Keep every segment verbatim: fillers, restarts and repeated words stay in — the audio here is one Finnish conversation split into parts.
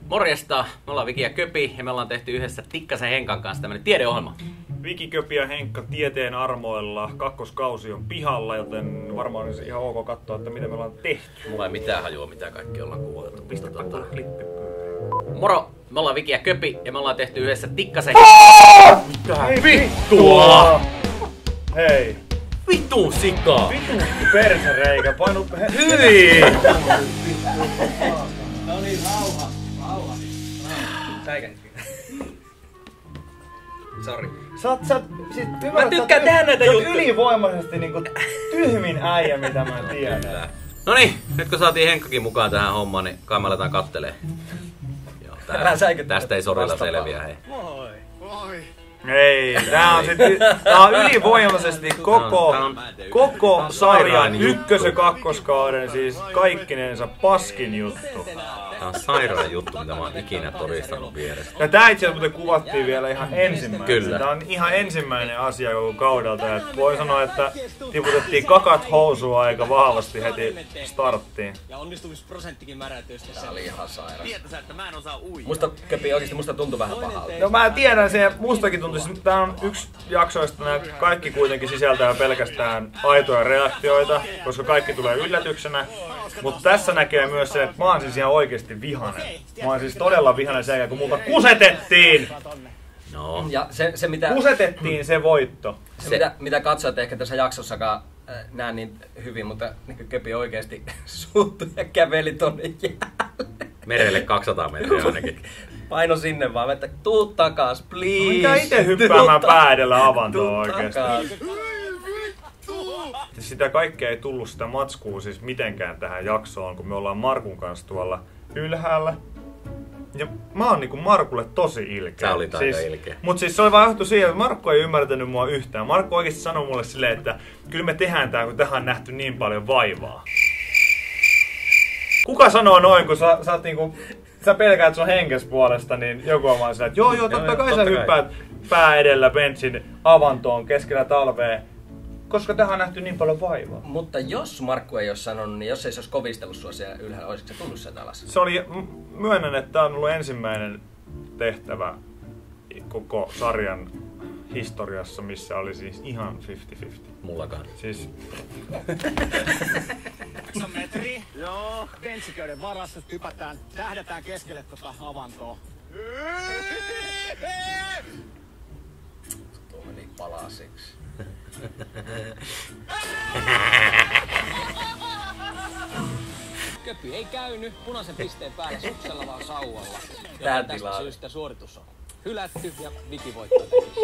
Morjesta, me ollaan Viki ja Köpi ja me ollaan tehty yhdessä Tikkasen Henkan kanssa tämmönen tiedeohjelma. Viki, Köpi ja Henkka tieteen armoilla. Kakkoskausi on pihalla, joten varmaan olisi ihan ok katsoa, että mitä me ollaan tehty. Mulla ei mitään hajua, mitä kaikki ollaan kuunneltu. Pistä tota klippi. Moro, me ollaan Viki ja Köpi ja me ollaan tehty yhdessä Tikkasen... Mitä vittua? Hei. Vittu sikaa! Vittu persereikä, painu... Hyi! No niin, rauha, rauha. Säikänyt. Sori. Sä oot, sä oot, siis Mä tykkään tehdä näitä juttuja. Ylivoimaisesti niinku tyhmin äijä, mitä mä tiedän. Noniin, nyt kun saatiin Henkkakin mukaan tähän hommaan, niin kai me aletaan kattelee. Joo, tää, tästä ei Sorilla selviä, hei. Moi. Moi. Ei, tää on sit, tää on ylivoimaisesti koko, koko sarjan ykkös- ja kakkoskauden, siis kaikkinensa paskin juttu. Tää on sairaan juttu, mitä mä oon ikinä todistanut vieressä. Ja tää itse asiassa kuvattiin vielä ihan ensimmäinen. Kyllä. Tää on ihan ensimmäinen asia koko kaudelta. Ja voi sanoa, että tiputettiin kakat housua aika vahvasti heti starttiin. Ja onnistumisprosenttikin märätystä. Tää oli ihan sairas. Tietäsä, että mä en osaa uida. Musta, Köpi, oikeesti musta tuntui vähän pahalta. No mä tiedän sen, mustakin tuntuu, että tää on yksi jaksoista, nämä kaikki kuitenkin sisältää pelkästään aitoja reaktioita, koska kaikki tulee yllätyksenä. Mutta tässä näkee myös se, että mä oon siis ihan oikeesti vihanen. Mä oon siis todella vihanen sen jälkeen, kun multa kusetettiin! No. Ja se, se mitä, Kusetettiin se voitto. se, mitä, mitä katsojat ehkä tässä jaksossakaan äh, näe niin hyvin, mutta niin Köpi oikeesti suuttui ja käveli tonne jäälle. Merelle kaksisataa metriä ainakin. Paino sinne vaan, että tuu takas, please. Mikä ite hyppäämään pää edellä avantoon oikeesti. Sitä kaikkea ei tullut sitä matskua siis mitenkään tähän jaksoon, kun me ollaan Markun kanssa tuolla ylhäällä. Ja mä oon niinku Markulle tosi ilkeä. Sä olit aika siis, ilkeä. mut siis se oli vaan johtu siihen, että Markku ei ymmärtänyt mua yhtään. Markku oikeesti sanoi mulle silleen, että kyllä me tehdään tää, kun tähän on nähty niin paljon vaivaa. Kuka sanoo noin, kun sä, sä oot niinku... Sä pelkäät sun henkes puolesta, niin joku on vaan silleen, että joo joo, totta kai sä hyppäät pää edellä benssin avantoon keskellä talvea. Koska tähän on nähty niin paljon vaivaa. Mutta jos Markku ei olisi sanonut, niin jos ei se olisi kovistellut sua siellä ylhäällä, olisiko se tullut sieltä alas? Se oli, myönnän, että tää on ollut ensimmäinen tehtävä koko sarjan historiassa, missä oli siis ihan viisikymmentä viisikymmentä. Mullakaan. Siis... kahdeksan metri. Joo. Bensiköyden varassa hypätään, tähdätään keskelle tota avantoa. Tuo meni palasiksi. Köpi ei käynyt punaisen pisteen päällä suksella vaan sauvalla. Tää Tästä tilaa. syystä suoritus on hylätty ja Viki voittaa.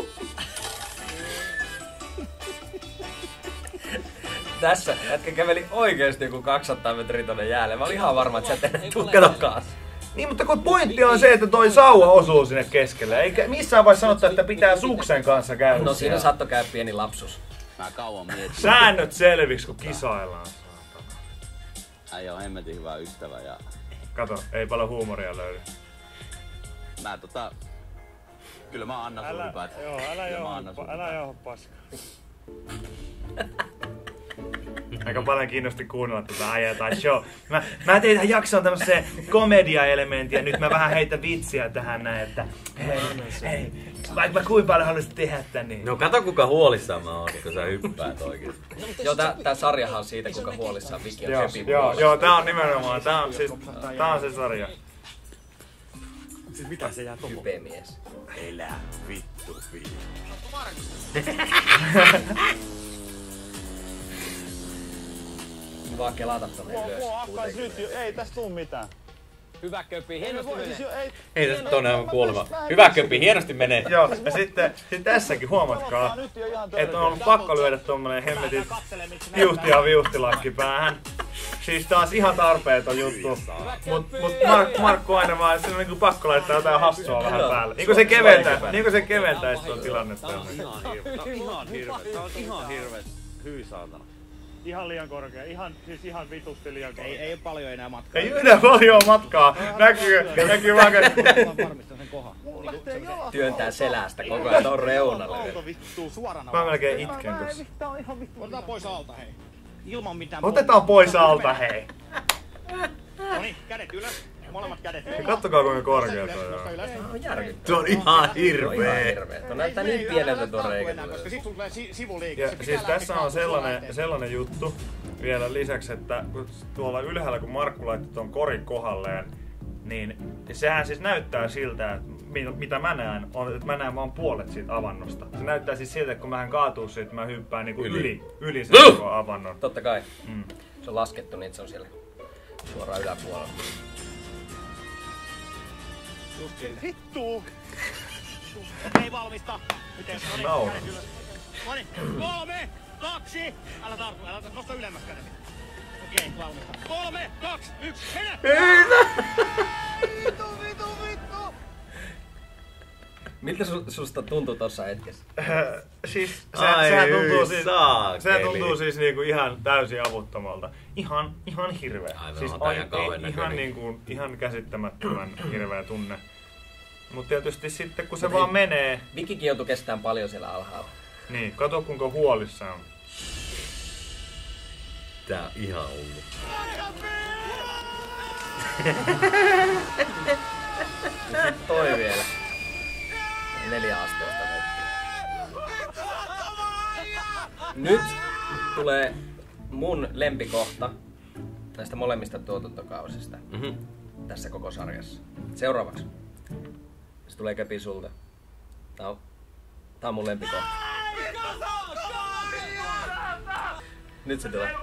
Tässä jätkä käveli oikeesti joku kaksisataa metriä tonne jäälle. Mä olin ihan varma, että sä et tuu katokkaas. Niin, mutta kun pointti on se, että toi sauva osuu sinne keskelle. Eikä missään vaiheessa sanottu, että pitää suksen kanssa käydä. No siinä saattoi käydä pieni lapsus. Mä kauan mietin. Säännöt selviksi, kun kisaillaan. Äijä on hemmetin hyvä ystävä ja Kato, ei paljon huumoria löydy. mä tota... Kyllä mä annan sun hypät. Joo, älä Kyllä mä annan sun älä hypät. johon paska. Aika paljon kiinnosti kuunnella tätä äijää tai show. Mä, mä tein tähän jaksoon tämmösen komedia-elementin ja nyt mä vähän heitän vitsiä tähän näin, että hei, hei, vaikka mä kuinka paljon haluaisit tehdä tän, niin... No kato kuinka huolissaan mä oon, kun sä hyppäät oikeesti. Joo, tää, tää sarjahan on siitä, kuinka huolissaan Viki ja Joo, Köpi. joo, joo, tää on nimenomaan, tää on siis, tää on se sarja. Siis mitä se jää tohon? Hypemies. Elä vittu vittu. Vaan kelata tonne ylös. Ei tästä tuu mitään. Hyvä Köpi, hienosti menee. Ei, Ei tästä tonne on kuolema. Hyvä Köpi, hienosti menee. Joo, ja sitten, sitten tässäkin huomatkaa, että on ollut pakko lyödä tommonen hemmetin viuhti ja viuhtilakki päähän. Siis taas ihan tarpeeton juttu. Mut, mut Mark, Markku aina vaan, se on niinku pakko laittaa jotain hassua vähän päälle. Niinku se keventää, niinku se keventäis tuon tilannetta. Ihan hirveä. Tää on ihan hirveä. Tää on ihan hirveä. Hyi saatana. ihan liian korkea, ihan, siis ihan vitusti liian korkea. Ei, ei ole paljon enää matkaa. Ei yhden paljon matkaa. Näkyy, näkyy vaan. Varmistan sen kohan. Työntää selästä koko ajan ton reunalle. Suorana. Mä melkein itken tossa. Otetaan pois alta, hei. Ilman mitään. Otetaan pois alta, hei. Noniin, kädet ylös. Molemmat kädet. Kattokaa kuinka korkea toi on. On järkyttävää. Se on ihan Ihan hirveä. hirveä. Tuo näyttää niin pieneltä tuo reikä. Koska sit sulla tulee sivuliike. Ja siis tässä on sellainen, sellainen juttu vielä lisäksi, että kun tuolla ylhäällä kun Markku laittoi tuon korin kohdalleen, niin sehän siis näyttää siltä, että mitä mä näen, on, että mä näen vaan puolet siitä avannosta. Se näyttää siis siltä, että kun mähän kaatuu siitä, mä hyppään niinku yli, yli, yli sen koko avannon. Totta kai. Mm. Se on laskettu, niin se on siellä suoraan yläpuolella. Vittu! Ei valmista. Miten? Naura. Noniin, kolme, kaksi. Älä tartu, älä nosta ylemmäs käden. Okei, valmista. Kolme, kaksi, yksi, mennä! Vittu, vittu, vittu! Miltä su, susta tuntuu tossa hetkessä? Siis se, Ai sehän tuntuu siis, saakeli. sehän tuntuu siis niinku ihan täysin avuttomalta. Ihan, ihan hirveä. Aivan, siis on tää ihan ai- kauhean ei- näköinen. ihan, niinku, ihan käsittämättömän hirveä tunne. Mut tietysti sitten kun se vaan menee, Vikikin joutuu kestään paljon siellä alhaalla. niin kato kuinka huolissaan on. Tää on ihan hullu. Toi vielä. Neljä asteesta hetki. Nyt tulee mun lempikohta näistä molemmista tuotantokausista Mhm. tässä koko sarjassa. Seuraavaksi. Se tulee Köpi sulta. Tää on, tää on mun lempikohta. Nyt se tulee.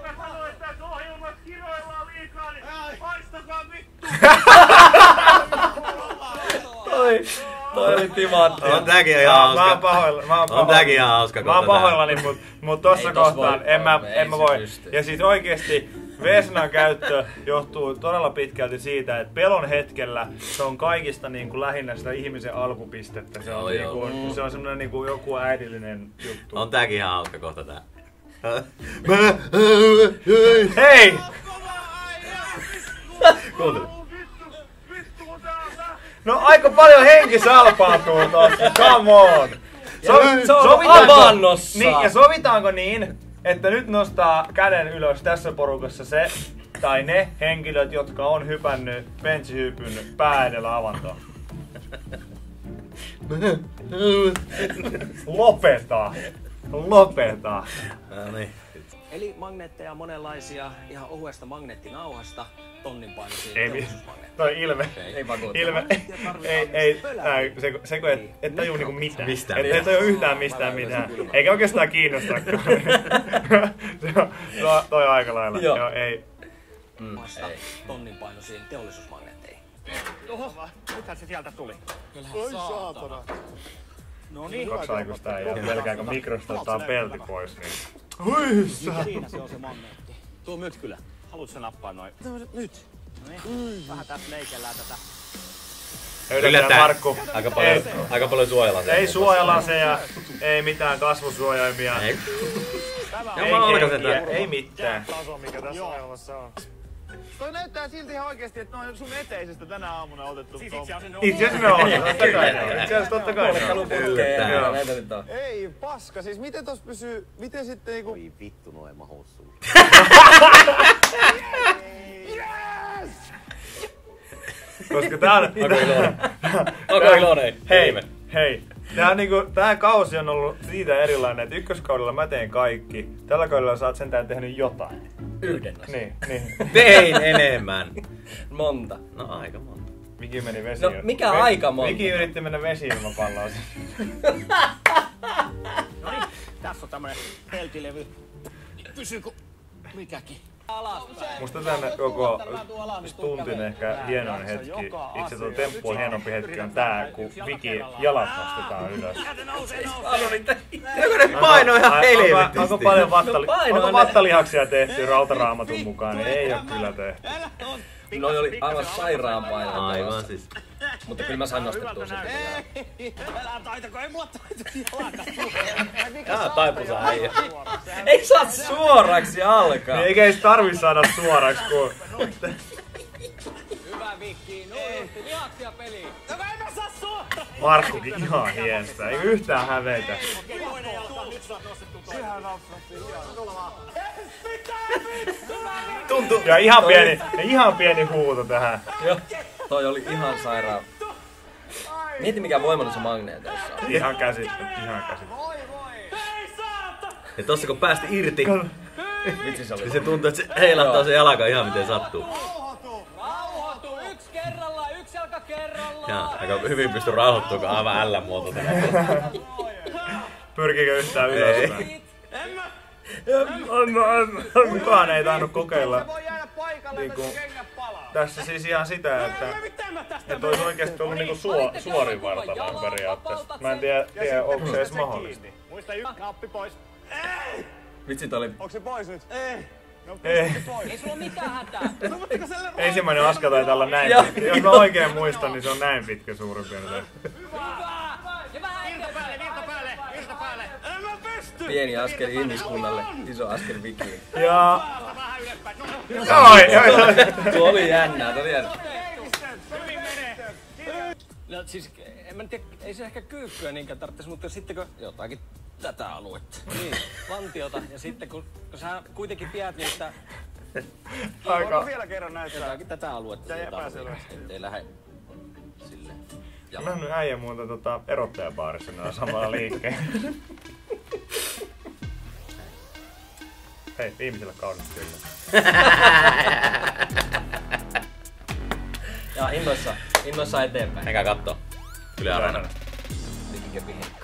Toi, toi oli timantti. On tääkin ihan Mä, mä oon hauska. pahoilla, mä oon On pahoilla. tääkin ihan hauska Mä oon kohta tää. pahoillani, mut, mut tossa Ei tos kohtaan voi en mä, olla, en mä ei voi. se pysty. Ja siis oikeesti Vesnan käyttö johtuu todella pitkälti siitä, että pelon hetkellä se on kaikista niin kuin lähinnä sitä ihmisen alkupistettä. Se on, Joo, niin joo. kuin, se on semmonen niin kuin joku äidillinen juttu. On tääkin ihan hauska kohta tää. Hei! Kuuntele. No aika paljon henki salpaantuu tossa, come on! So, se on sovitaanko- avannossa. Niin, ja sovitaanko niin, että nyt nostaa käden ylös tässä porukassa se, tai ne henkilöt, jotka on hypännyt benchihypyn pää edellä avantoon. Lopeta! Lopeta! No niin. Eli magneetteja monenlaisia, ihan ohuesta magneettinauhasta, tonnin painoisiin Ei mi- teollisuusmagneetteja. Toi ilme. Ei vakuuta. Ilme. Ei, ei, tää, se, se, kun et, et tajuu niinku mitään. Mistään Et, et tajuu yhtään mistään mitään. Eikä oikeastaan kiinnostakaan. se on, toi, toi on aika lailla. Joo. Joo, ei. Mm, Vasta ei. tonnin painoisiin teollisuusmagneetteihin. Oho, nythän se sieltä tuli. Oi saatana. No niin. Kaksi aikuista ei ole. Pelkää kun mikrosta ottaa pelti pois. Niin. Siinä se on se magneetti. Tuu nyt kyllä. Haluatko sä nappaa noin? Nyt. No niin. Vähän tässä leikellään tätä. Yllätään Markku. Aika paljon, Ei, aika paljon suojelaseja. ei suojalaseja, ei mitään kasvusuojaimia. Ei. Ei, Joo, mä alkan kenkiä, sen ei mitään. Taso, mikä tässä maailmassa on. Toi näyttää silti ihan oikeesti, että noin sun eteisestä tänä aamuna otettu. Siis itse asiassa Itse asiassa ne on. Totta kai ne on. Itse asiassa totta kai ne on. Putkeen, näitä nyt on. Ei paska, siis miten tos pysyy, miten sitten niinku... Oi vittu, no ei mahu sulle. Koska tää on... Onko iloinen? Onko iloinen? Hei, hei. Tää, niinku, tää kausi on ollut siitä erilainen, että ykköskaudella mä teen kaikki. Tällä kaudella sä oot sentään tehnyt jotain. Yhden asian. Niin, niin. Tein enemmän. Monta. No aika monta. Miki meni vesi. No, mikä aika monta? Miki yritti mennä vesi-ilmapalloon. No niin. Tässä on tämmönen peltilevy. Pysyykö mikäkin? Alaspäin. Musta tänne koko tuntin ehkä hienoin hetki, itse tuo temppu on hienompi hetki on tää, kun Viki jalat nostetaan ylös. Joku ne paino ihan Ai- onko- Onko helvetisti. paljon vattali- No painoa onko ne. vattalihaksia tehty rautaraamatun mukaan, niin ei oo kyllä tehty. Noi oli aivan sairaan painoa Aivan tuossa. siis. Mutta kyllä mä sain nostettua sen. Älä taitako, ei mulla taito jalka. Jaa, taipusa äijä. Ei saa suoraksi alkaa. Niin eikä edes tarvi saada suoraksi, kun... Hyvä Vikki, nuoristi, lihaksia peliin. Joka en mä saa suoraan. Markkukin ihan hiestä, ei yhtään hävetä. Okei, toinen jalka, nyt saat nostettua toinen. Sehän napsatti ihan. Tuntuu. Ja ihan pieni, ja ihan pieni huuto tähän. Joo. Toi oli ihan sairaan. Mieti mikä voimallus magneeteissa on. Ihan käsittely, ihan käsittely. Ja tossa kun päästi irti, Vitsi se oli. niin se tuntuu, että se heilahtaa se jalka ihan miten sattuu. Rauhoitu, yksi kerrallaan, yksi jalka kerrallaan. Ja aika hyvin pysty rauhoittumaan, kun aivan L-muoto. Pyrkikö yhtään ylöspäin? Kukaan ei tainnut kokeilla. Niinku, tässä siis ihan sitä, että, että olisi oikeesti ollut niinku suo, suorin vartalaan periaatteessa. Mä en tiedä, tiedä onko se edes mahdollista. Muista yksi nappi pois. Vitsi toi oli... Onko se pois nyt? Ei. No, Ei. Ei sulla mitään hätää. Ensimmäinen askel taitaa olla näin pitkä. Jos mä oikein muistan, niin se on näin pitkä suurin piirtein. Ja vähän virta päälle, virta päälle, virta päälle. En mä pysty! Pieni askel ihmiskunnalle, iso askel vikiin. Ja... Vähän ylöspäin. No, Ai, ai, ai. Tuo oli jännää, tuo oli jännää. hyvin menee. No siis, en mä tiedä, ei se ehkä kyykkyä niinkään tarvitsisi, mutta sitten kun jotakin tätä aluetta, niin, lantiota, ja sitten kun, kun sä kuitenkin pidät niistä Aika. Voinko vielä kerran näyttää? jotakin tätä aluetta, Jäi jota epäselväksi. ettei lähde silleen. Mä nähnyt äijä muuta tota erottajabaarissa noilla samalla liikkeellä. Hei, viimeisellä kaudella kyllä. Ja innoissa, innoissa eteenpäin. Menkää kattoo. Yle Areenalla. Liikikepi Henkka.